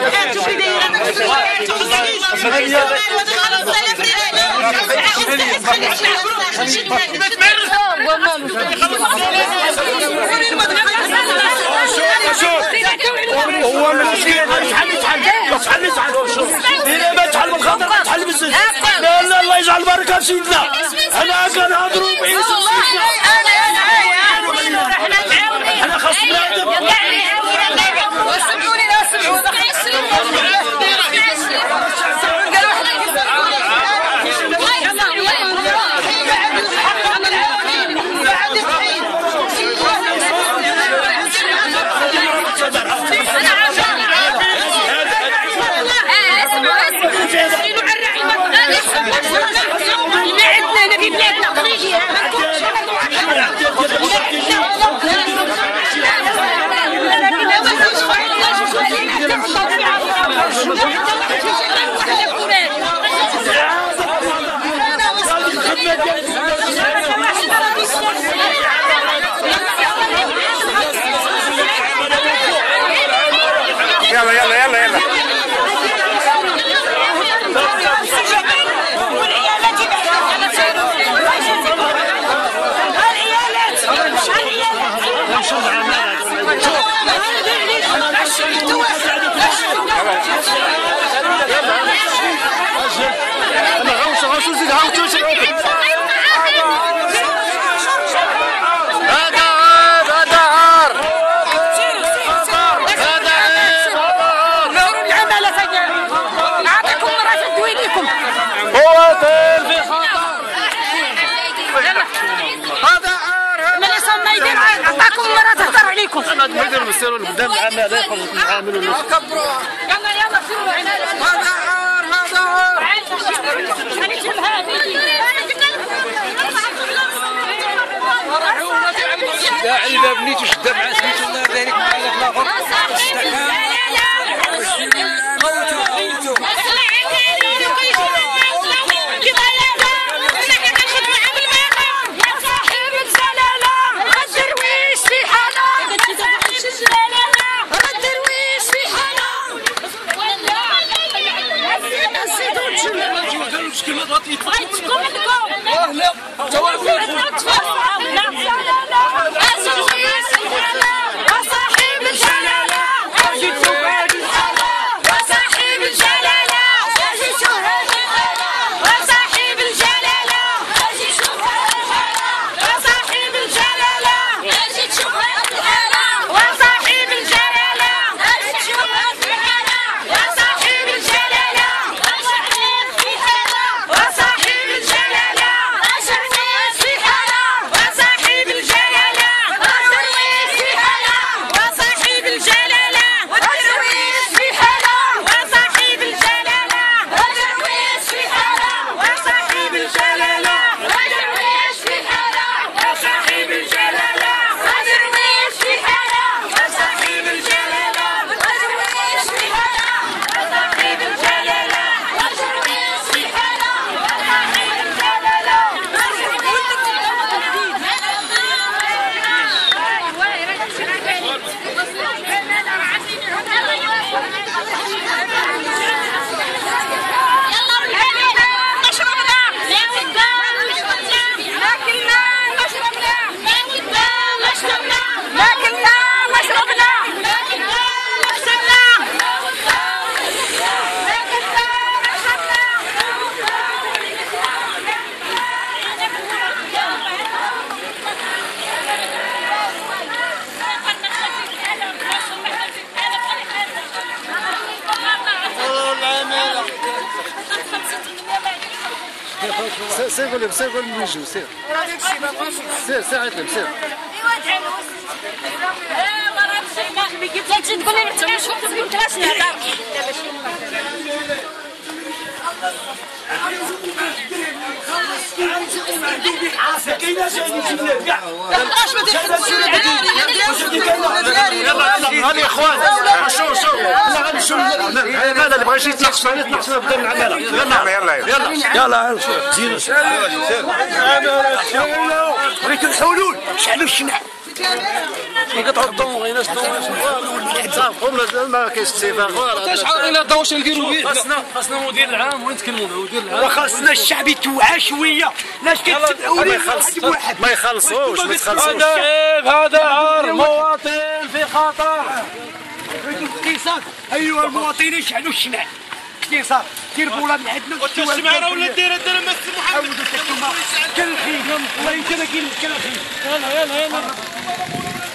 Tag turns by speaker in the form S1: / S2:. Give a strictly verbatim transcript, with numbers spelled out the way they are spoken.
S1: هو المسكين شحال يتحل شحال يتحل الا ما تحل بالخاطر ما تحل بالزين. لا لا الله يجعل بركه سيدنا. انا كنهضروا بعيسى انا خاص بنادم وسمعوني لا سمعوني
S2: يلا يلا يلا يلا انا غوص غوص زيد هاو
S1: انا نقدر نسيروا لقدام العمل لا يخرجوا نعاملوا الناس.
S3: يلا يلا سيروا
S1: هذا عار هذا عار. يا علبه بنيتو شده مع سميتو الله يبارك معلق الاخر.
S2: سير قول لهم سير قول لهم يجوا سير سير سير عيط لهم سير
S3: تقول لي انت مش تقول كلاس نهضر
S1: كاينه جايين في كاع اش ما يلا يا اخوان شوف شوف لا غادي نشوف هذا اللي بغى يجي يتناقش معنا يتناقش معنا قدام العماله يلا يلا يلا يلا زينوا بغيتو الحلول شحال الشنع
S2: كتحطوا غيناش صافي ما كاينش اتفاق.
S4: تشعر الى الضوء واش نديروا به؟
S2: خاصنا خاصنا مدير العام ونتكلموا مع مدير العام.
S1: وخاصنا الشعب يتوعى شويه. لاش كتبعوا لي واحد
S2: ما يخلصوش ما يخلصوش.
S1: هذا عيب، هذا عار، مواطن في خطر. اقتصاد ايها المواطنين شعلوا الشمع. اقتصاد دير بولا من عندنا
S5: الشمعة ولا دير الدرهم بس محمد
S1: كل الخير والله انت ما كاين كل الخير.
S5: يلا يلا يلا